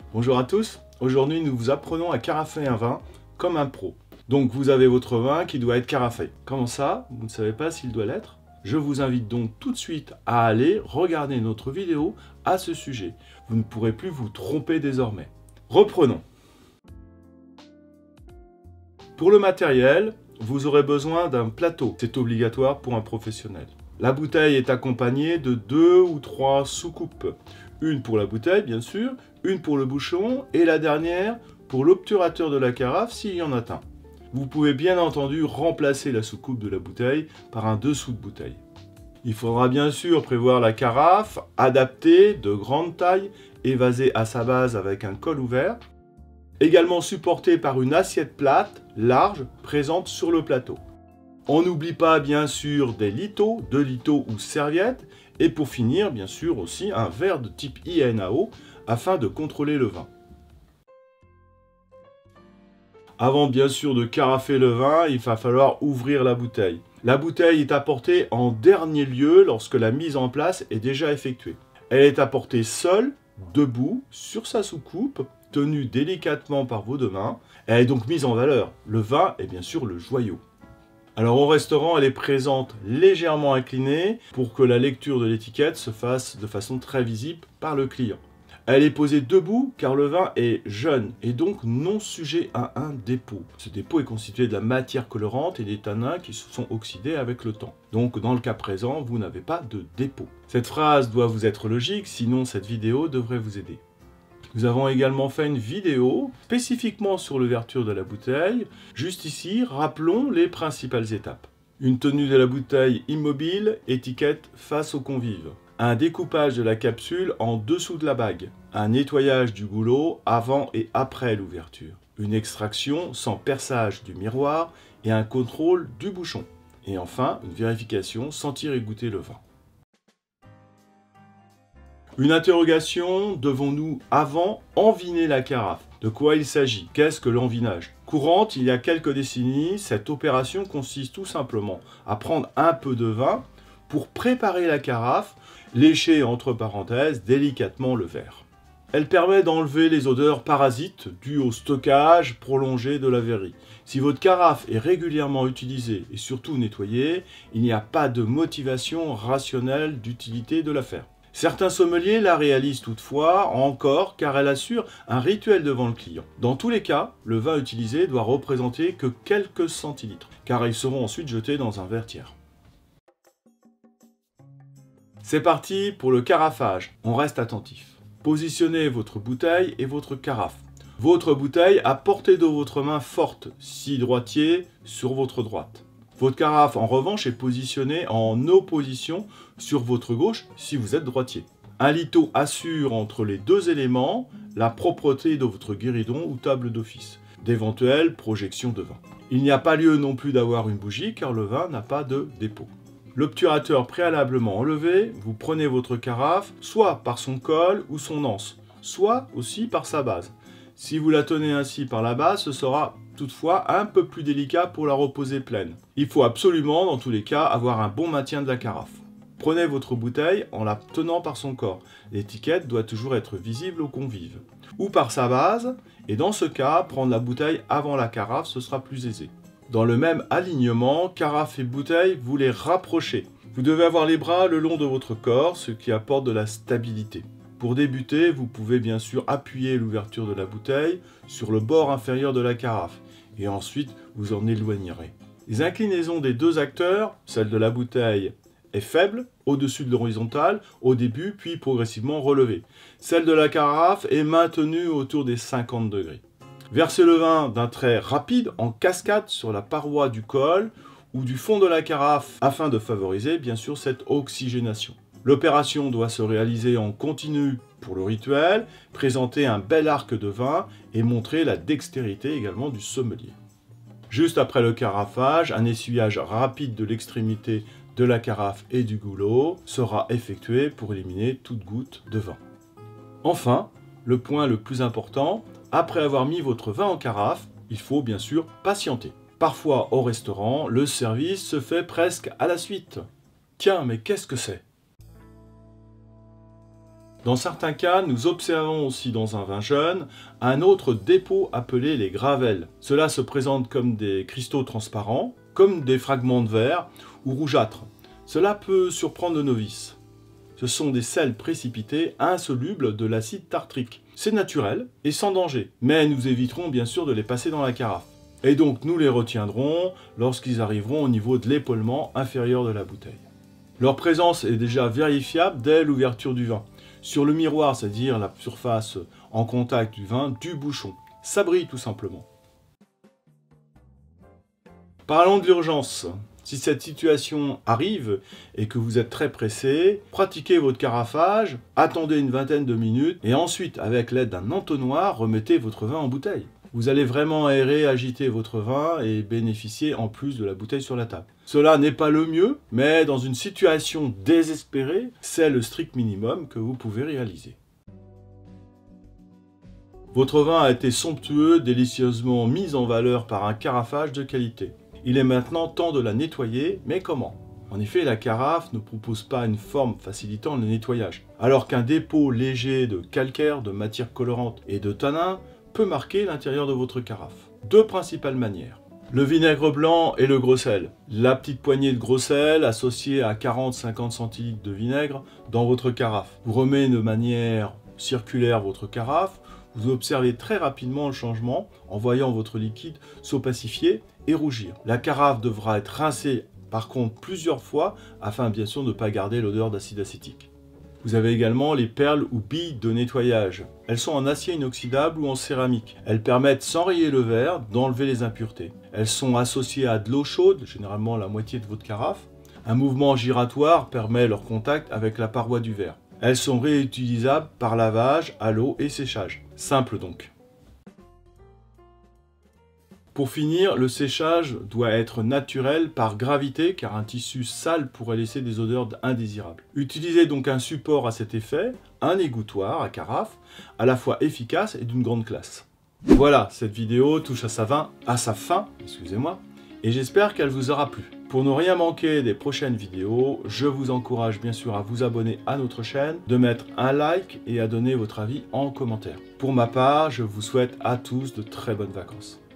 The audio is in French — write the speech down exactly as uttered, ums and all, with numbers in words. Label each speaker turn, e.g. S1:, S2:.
S1: Bonjour à tous, aujourd'hui nous vous apprenons à carafer un vin comme un pro. Donc vous avez votre vin qui doit être carafé. Comment ça? Vous ne savez pas s'il doit l'être? Je vous invite donc tout de suite à aller regarder notre vidéo à ce sujet. Vous ne pourrez plus vous tromper désormais. Reprenons. Pour le matériel, vous aurez besoin d'un plateau. C'est obligatoire pour un professionnel. La bouteille est accompagnée de deux ou trois soucoupes. Une pour la bouteille, bien sûr, une pour le bouchon et la dernière pour l'obturateur de la carafe s'il y en a un. Vous pouvez bien entendu remplacer la soucoupe de la bouteille par un dessous de bouteille. Il faudra bien sûr prévoir la carafe adaptée de grande taille, évasée à sa base avec un col ouvert, également supportée par une assiette plate, large, présente sur le plateau. On n'oublie pas bien sûr des litos, deux litos ou serviettes, et pour finir bien sûr aussi un verre de type I N A O afin de contrôler le vin. Avant bien sûr de carafer le vin, il va falloir ouvrir la bouteille. La bouteille est apportée en dernier lieu lorsque la mise en place est déjà effectuée. Elle est apportée seule, debout, sur sa soucoupe, tenue délicatement par vos deux mains. Elle est donc mise en valeur. Le vin est bien sûr le joyau. Alors au restaurant, elle est présente légèrement inclinée pour que la lecture de l'étiquette se fasse de façon très visible par le client. Elle est posée debout car le vin est jeune et donc non sujet à un dépôt. Ce dépôt est constitué de la matière colorante et des tanins qui se sont oxydés avec le temps. Donc dans le cas présent, vous n'avez pas de dépôt. Cette phrase doit vous être logique, sinon cette vidéo devrait vous aider. Nous avons également fait une vidéo spécifiquement sur l'ouverture de la bouteille. Juste ici, rappelons les principales étapes. Une tenue de la bouteille immobile, étiquette face aux convives. Un découpage de la capsule en dessous de la bague. Un nettoyage du goulot avant et après l'ouverture. Une extraction sans perçage du miroir et un contrôle du bouchon. Et enfin, une vérification, sentir et goûter le vin. Une interrogation, devons-nous avant enviner la carafe? De quoi il s'agit? Qu'est-ce que l'envinage? Courante, il y a quelques décennies, cette opération consiste tout simplement à prendre un peu de vin pour préparer la carafe, lécher entre parenthèses délicatement le verre. Elle permet d'enlever les odeurs parasites dues au stockage prolongé de la verrie. Si votre carafe est régulièrement utilisée et surtout nettoyée, il n'y a pas de motivation rationnelle d'utilité de la faire. Certains sommeliers la réalisent toutefois encore car elle assure un rituel devant le client. Dans tous les cas, le vin utilisé doit représenter que quelques centilitres car ils seront ensuite jetés dans un verre tiers. C'est parti pour le carafage, on reste attentif. Positionnez votre bouteille et votre carafe. Votre bouteille à portée de votre main forte, si droitier, sur votre droite. Votre carafe, en revanche, est positionnée en opposition sur votre gauche si vous êtes droitier. Un lito assure entre les deux éléments la propreté de votre guéridon ou table d'office, d'éventuelles projections de vin. Il n'y a pas lieu non plus d'avoir une bougie car le vin n'a pas de dépôt. L'obturateur préalablement enlevé, vous prenez votre carafe soit par son col ou son anse, soit aussi par sa base. Si vous la tenez ainsi par la base, ce sera toutefois un peu plus délicat pour la reposer pleine. Il faut absolument, dans tous les cas, avoir un bon maintien de la carafe. Prenez votre bouteille en la tenant par son corps. L'étiquette doit toujours être visible aux convives. Ou par sa base, et dans ce cas, prendre la bouteille avant la carafe, ce sera plus aisé. Dans le même alignement, carafe et bouteille, vous les rapprochez. Vous devez avoir les bras le long de votre corps, ce qui apporte de la stabilité. Pour débuter, vous pouvez bien sûr appuyer l'ouverture de la bouteille sur le bord inférieur de la carafe et ensuite vous en éloignerez. Les inclinaisons des deux acteurs, celle de la bouteille est faible, au-dessus de l'horizontale, au début, puis progressivement relevée. Celle de la carafe est maintenue autour des cinquante degrés. Versez le vin d'un trait rapide en cascade sur la paroi du col ou du fond de la carafe afin de favoriser bien sûr cette oxygénation. L'opération doit se réaliser en continu pour le rituel, présenter un bel arc de vin et montrer la dextérité également du sommelier. Juste après le carafage, un essuyage rapide de l'extrémité de la carafe et du goulot sera effectué pour éliminer toute goutte de vin. Enfin, le point le plus important, après avoir mis votre vin en carafe, il faut bien sûr patienter. Parfois au restaurant, le service se fait presque à la suite. Tiens, mais qu'est-ce que c'est ? Dans certains cas, nous observons aussi dans un vin jeune un autre dépôt appelé les gravelles. Cela se présente comme des cristaux transparents, comme des fragments de verre ou rougeâtres. Cela peut surprendre le novice. Ce sont des sels précipités insolubles de l'acide tartrique. C'est naturel et sans danger, mais nous éviterons bien sûr de les passer dans la carafe. Et donc nous les retiendrons lorsqu'ils arriveront au niveau de l'épaulement inférieur de la bouteille. Leur présence est déjà vérifiable dès l'ouverture du vin. Sur le miroir, c'est-à-dire la surface en contact du vin, du bouchon. Ça brille tout simplement. Parlons de l'urgence. Si cette situation arrive et que vous êtes très pressé, pratiquez votre carafage, attendez une vingtaine de minutes et ensuite, avec l'aide d'un entonnoir, remettez votre vin en bouteille. Vous allez vraiment aérer, agiter votre vin et bénéficier en plus de la bouteille sur la table. Cela n'est pas le mieux, mais dans une situation désespérée, c'est le strict minimum que vous pouvez réaliser. Votre vin a été somptueux, délicieusement mis en valeur par un carafage de qualité. Il est maintenant temps de la nettoyer, mais comment? En effet, la carafe ne propose pas une forme facilitant le nettoyage, alors qu'un dépôt léger de calcaire, de matière colorante et de tanin peut marquer l'intérieur de votre carafe. Deux principales manières. Le vinaigre blanc et le gros sel. La petite poignée de gros sel associée à quarante à cinquante centilitres de vinaigre dans votre carafe. Vous remettez de manière circulaire votre carafe. Vous observez très rapidement le changement en voyant votre liquide s'opacifier et rougir. La carafe devra être rincée par contre plusieurs fois afin bien sûr de ne pas garder l'odeur d'acide acétique. Vous avez également les perles ou billes de nettoyage. Elles sont en acier inoxydable ou en céramique. Elles permettent, sans rayer le verre, d'enlever les impuretés. Elles sont associées à de l'eau chaude, généralement la moitié de votre carafe. Un mouvement giratoire permet leur contact avec la paroi du verre. Elles sont réutilisables par lavage, à l'eau et séchage. Simple donc. Pour finir, le séchage doit être naturel par gravité car un tissu sale pourrait laisser des odeurs indésirables. Utilisez donc un support à cet effet, un égouttoir à carafe, à la fois efficace et d'une grande classe. Voilà, cette vidéo touche à sa fin, à sa fin, excusez-moi, et j'espère qu'elle vous aura plu. Pour ne rien manquer des prochaines vidéos, je vous encourage bien sûr à vous abonner à notre chaîne, de mettre un like et à donner votre avis en commentaire. Pour ma part, je vous souhaite à tous de très bonnes vacances.